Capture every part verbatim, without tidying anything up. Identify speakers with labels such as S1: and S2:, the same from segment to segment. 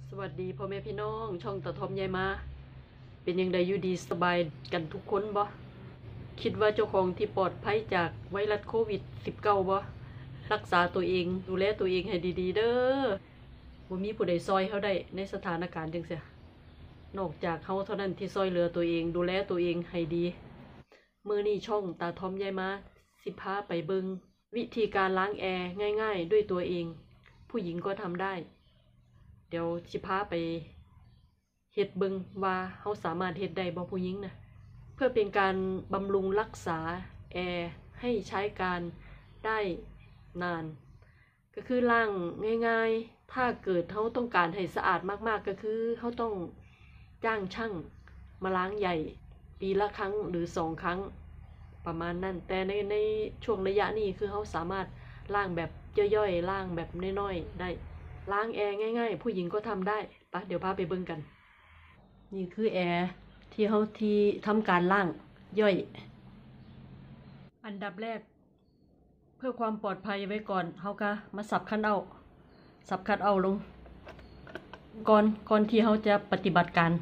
S1: สวัสดีพ่อแม่พี่น้องช่องตะทอมยายมาเป็นยังไงอยู่ดีสบายกันทุกคนบ่คิดว่าเจ้าของที่ปลอดภัยจากไวรัสโควิด สิบเก้า บ่รักษาตัวเองดูแลตัวเองให้ดีๆเด้อบ่มีผู้ใดซอยเฮาได้ในสถานการณ์จังซี่นอกจากเฮาเท่านั้นที่ซอยเหลือตัวเองดูแลตัวเองให้ดีมื้อนี้ช่องตาทอมยายมาสิพาไปเบิ่งวิธีการล้างแอร์ง่ายๆด้วยตัวเองผู้หญิงก็ทำได้เดี๋ยวสิพาไปเฮ็ดเบิ่งว่าเฮาสามารถเฮ็ดได้บ่ผู้หญิงนะเพื่อเป็นการบำรุงรักษาแอร์ให้ใช้การได้นานก็คือล้างง่ายๆถ้าเกิดเฮาต้องการให้สะอาดมากๆก็คือเฮาต้องจ้างช่างมาล้างใหญ่ปีละครั้งหรือสองครั้งประมาณนั้นแต่ในในช่วงระยะนี้คือเฮาสามารถล้างแบบย่อยๆล้างแบบน้อยๆได้ล้างแอร์ง่ายๆผู้หญิงก็ทำได้ปะเดี๋ยวพาไปเบิ่งกันนี่คือแอร์ที่เฮาที่ทำการล้างย่อยอันดับแรกเพื่อความปลอดภัยไว้ก่อนเฮาก็มาสับคัทเอาท์สับคัทเอาท์ลงก่อนก่อนที่เฮาจะปฏิบัติการ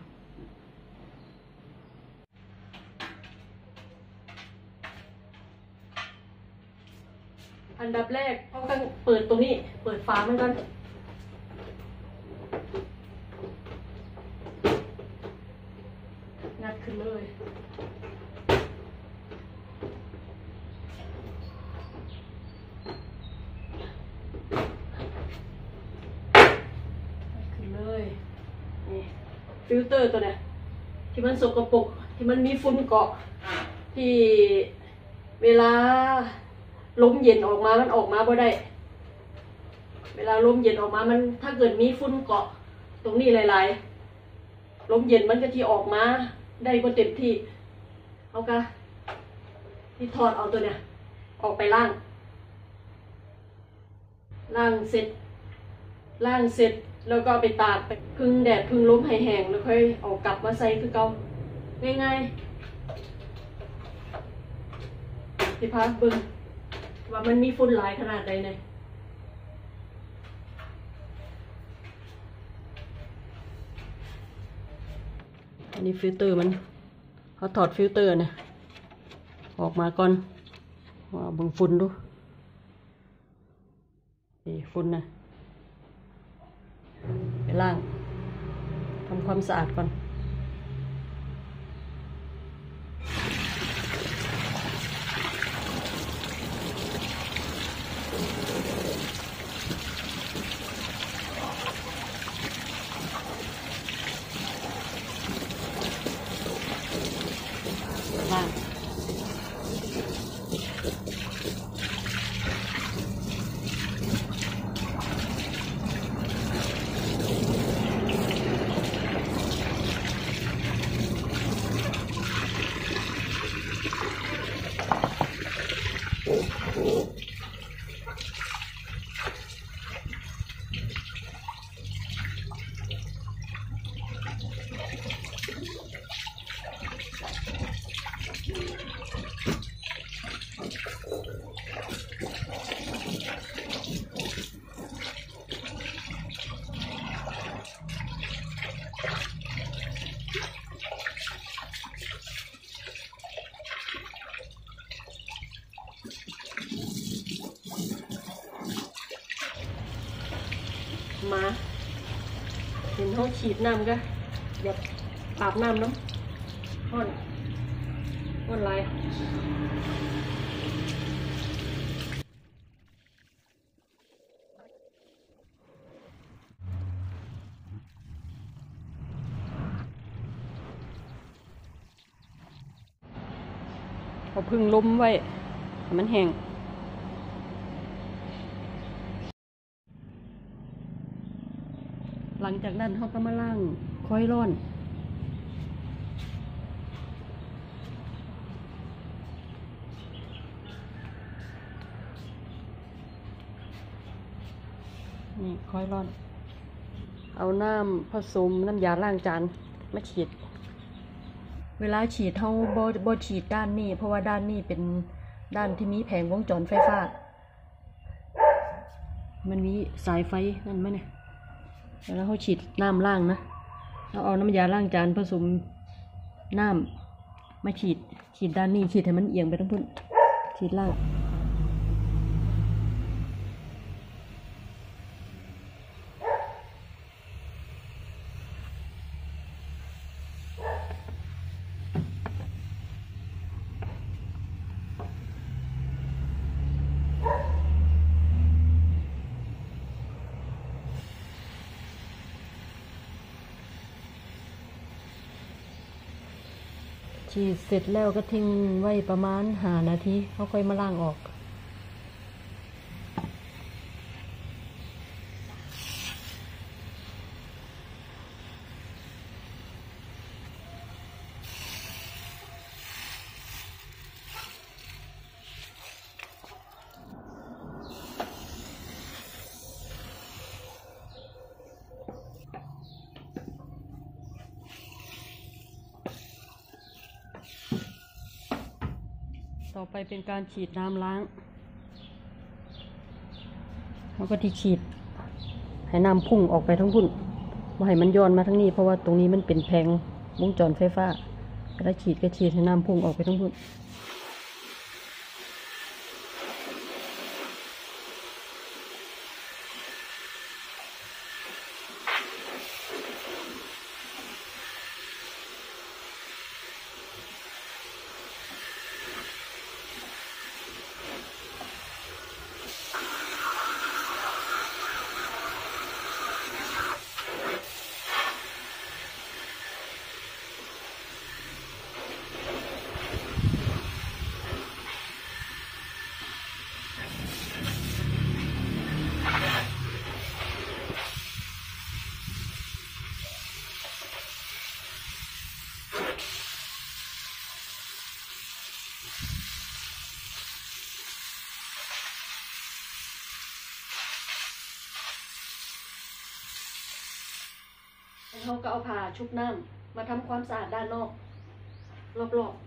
S1: อันดับแรกเฮาต้องเปิดตรงนี้เปิดฝามันก่อนงัดขึ้นเลยขึ้นเลยนี่ฟิลเตอร์ตัวเนี้ยที่มันสกปรกที่มันมีฝุ่นเกาะที่เวลาลมเย็นออกมามันออกมาบ่ได้เวลาลมเย็นออกมามันถ้าเกิดมีฝุ่นเกาะตรงนี้หลายๆลมเย็นมันก็ที่ออกมาได้บ่เต็มที่เอากะที่ถอดเอาตัวเนี้ยออกไปล้างล้างเสร็จล้างเสร็จแล้วก็เอาไปตากไปพึ่งแดดพึ่งลมให้แห้งแล้วค่อยเอากลับมาใส่คือเก่าง่ายๆที่พาเบิ่งว่ามันมีฝุ่นหลายขนาดใดเนี่ยอันนี้ฟิลเตอร์มันเขาถอดฟิลเตอร์นะออกมาก่อนว่าเบิ่งฝุ่นดูนี่ฝุ่นนะไปล้างทำความสะอาดก่อนล้างมาเห็นเขาฉีดน้ำก็อยากอาบน้ำน้ำห้อนห้อนลายเขาพึ่งล้มไว้มันแห้งหลังจากนั้นเขาก็มาล้างคอยร้อนนี่คอยร้อนเอาน้ำผสมน้ำยาล้างจานมาฉีดเวลาฉีดเขาบ่บ่ฉีดด้านนี้เพราะว่าด้านนี้เป็นด้านที่มีแผงวงจรไฟฟ้ามันมีสายไฟนั่นไหมเนี่ย เแล้วเขาฉีดน้ำล้างนะเราเอาน้ำยาล้างจานผสมน้ำมาฉีดฉีดด้านนี้ฉีดให้มันเอียงไปทั้งพุ่นฉีดล่างฉีดเสร็จแล้วก็ทิ้งไว้ประมาณห้านาทีเขาค่อยมาล้างออกต่อไปเป็นการฉีดน้ำล้างเขาก็ที่ฉีดให้น้ำพุ่งออกไปทั้งพุ่นไม่ให้มันย้อนมาทั้งนี้เพราะว่าตรงนี้มันเป็นแผงวงจรไฟฟ้าแล้วฉีดก็ฉีดให้น้ำพุ่งออกไปทั้งพุ่นเขาก็เอาผ้าชุบน้ำมาทำความสะอาดด้านนอกรอบ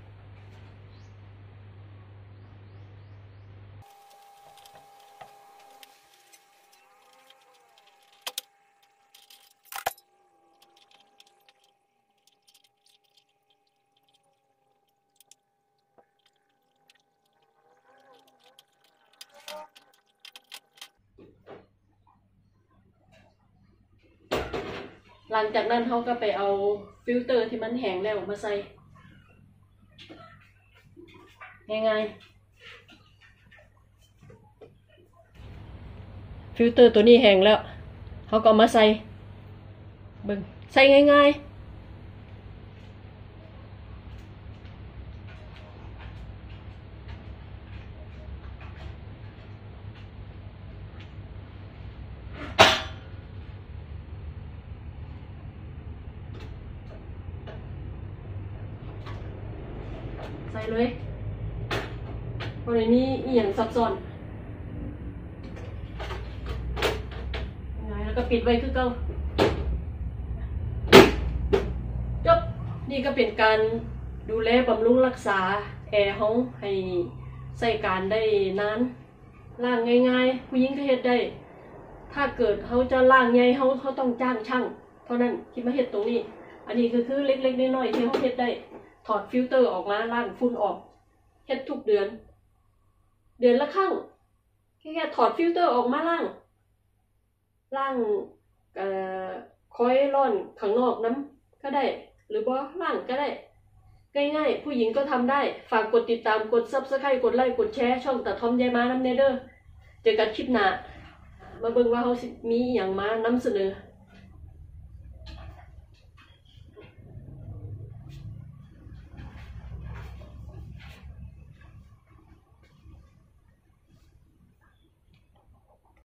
S1: ๆหลังจากนั้นเขาก็ไปเอาฟิลเตอร์ที่มันแห้งแล้วมาใส่ง่ายๆฟิลเตอร์ตัวนี้แห้งแล้วเขาก็มาใส่เบิ่งใส่ง่ายๆใส่เลยเพราะในนี้อีหยังซับซ้อนแล้วก็ปิดไว้คือเก่าจบนี่ก็เป็นการดูแลบำรุงรักษาแอร์ห้องให้ใส่การได้นานล้างง่ายๆผู้หญิงก็เฮ็ดได้ถ้าเกิดเขาจะล้างใหญ่เขาเขาต้องจ้างช่างเท่านั้นที่มาเฮ็ดตรงนี้อันนี้คือคือเล็กๆน้อยๆที่เขาเฮ็ดได้ถอดฟิลเตอร์ออกมาล้างฝุ่นออกเฮ็ดทุกเดือนเดือนละครั้งแค่แค่ถอดฟิลเตอร์ออกมาล้างล้างเอ่อคอยร้อนข้างนอกน้ำก็ได้หรือบ่ล้างก็ได้ง่ายๆผู้หญิงก็ทำได้ฝากกดติดตามกด ซับสไครบ์ กดไลค์กดแชร์ช่องตาทอมยายม้านำเนเด้อเจอกันคลิปหน้ามาเบิ่งว่าเฮาสิมีหยังมานำเสนอ